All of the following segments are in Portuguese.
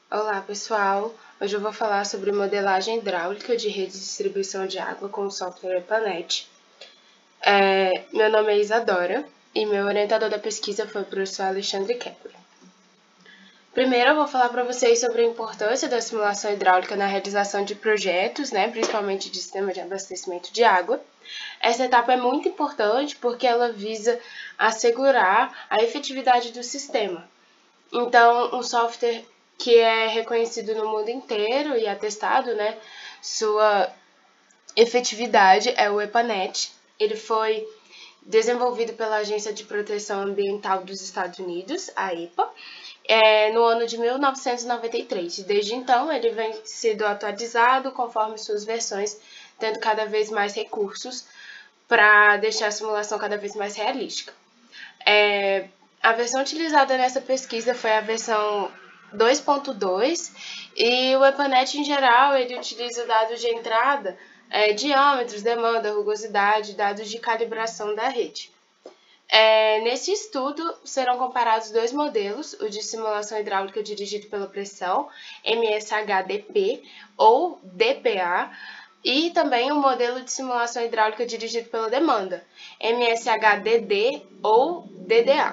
Olá pessoal, hoje eu vou falar sobre modelagem hidráulica de rede de distribuição de água com o software EPANET. Meu nome é Isadora e meu orientador da pesquisa foi o professor Alexandre Kepler. Primeiro eu vou falar para vocês sobre a importância da simulação hidráulica na realização de projetos, principalmente de sistema de abastecimento de água. Essa etapa é muito importante porque ela visa assegurar a efetividade do sistema. Então, um software que é reconhecido no mundo inteiro e atestado, sua efetividade é o EPANET. Ele foi desenvolvido pela Agência de Proteção Ambiental dos Estados Unidos, a EPA, no ano de 1993. Desde então, ele vem sendo atualizado conforme suas versões, tendo cada vez mais recursos para deixar a simulação cada vez mais realística. A versão utilizada nessa pesquisa foi a versão 2.2 e o EPANET, em geral, ele utiliza dados de entrada, diâmetros, demanda, rugosidade, dados de calibração da rede. Nesse estudo, serão comparados dois modelos, o de simulação hidráulica dirigido pela pressão, MSHDP ou DPA, e também o modelo de simulação hidráulica dirigido pela demanda, MSHDD ou DDA.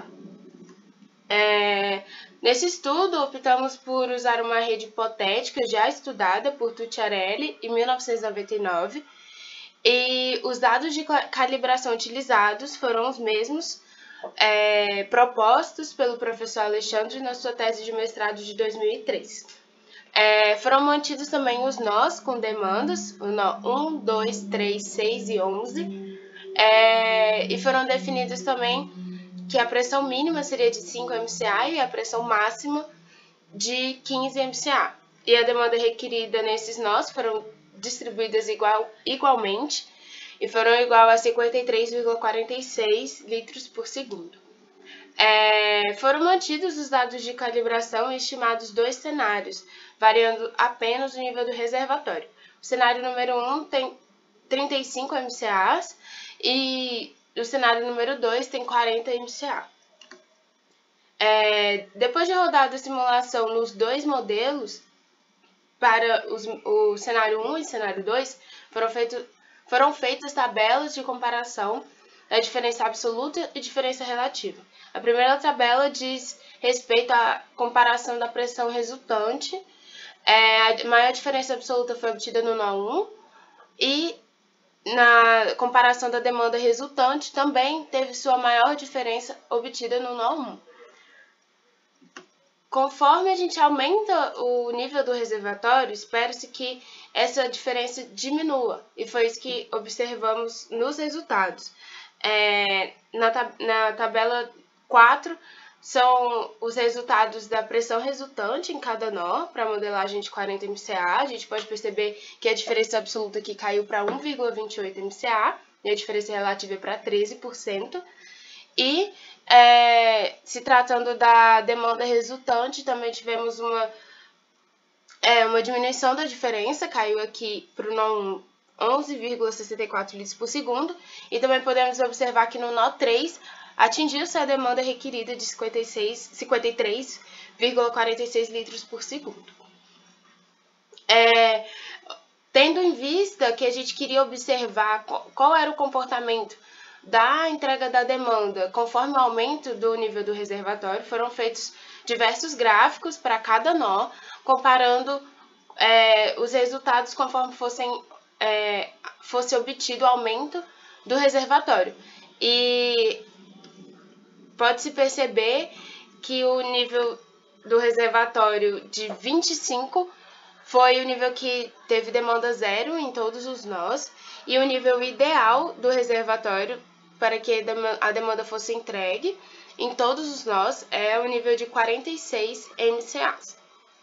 Nesse estudo, optamos por usar uma rede hipotética já estudada por Tucciarelli em 1999 e os dados de calibração utilizados foram os mesmos propostos pelo professor Alexandre na sua tese de mestrado de 2003. Foram mantidos também os nós com demandas, o nó 1, 2, 3, 6 e 11, e foram definidos também que a pressão mínima seria de 5 MCA e a pressão máxima de 15 MCA. E a demanda requerida nesses nós foram distribuídas igualmente e foram igual a 53,46 litros por segundo. Foram mantidos os dados de calibração e estimados dois cenários, variando apenas o nível do reservatório. O cenário número 1 tem 35 MCAs e o cenário número 2 tem 40 MCA. Depois de rodada a simulação nos dois modelos, para o cenário 1 e cenário 2, foram feitas tabelas de comparação da diferença absoluta e diferença relativa. A primeira tabela diz respeito à comparação da pressão resultante. A maior diferença absoluta foi obtida no nó 1 e na comparação da demanda resultante também teve sua maior diferença obtida no nó 1. Conforme a gente aumenta o nível do reservatório, espera-se que essa diferença diminua, e foi isso que observamos nos resultados. Na tabela 4, são os resultados da pressão resultante em cada nó, para a modelagem de 40 MCA. A gente pode perceber que a diferença absoluta aqui caiu para 1,28 MCA, e a diferença relativa é para 13%. E, se tratando da demanda resultante, também tivemos uma diminuição da diferença, caiu aqui para o nó 11,64 litros por segundo, e também podemos observar que no nó 3 atingiu-se a demanda requerida de 53,46 litros por segundo. Tendo em vista que a gente queria observar qual era o comportamento da entrega da demanda conforme o aumento do nível do reservatório, foram feitos diversos gráficos para cada nó, comparando os resultados conforme fosse obtido o aumento do reservatório. E pode-se perceber que o nível do reservatório de 25 foi o nível que teve demanda zero em todos os nós, e o nível ideal do reservatório para que a demanda fosse entregue em todos os nós é o nível de 46 MCAs.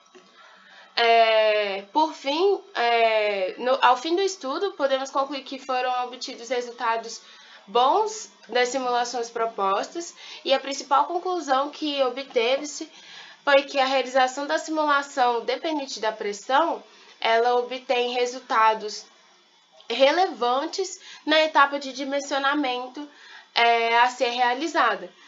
Por fim, ao fim do estudo, podemos concluir que foram obtidos resultados bons das simulações propostas, e a principal conclusão que obteve-se foi que a realização da simulação dependente da pressão, ela obtém resultados relevantes na etapa de dimensionamento a ser realizada.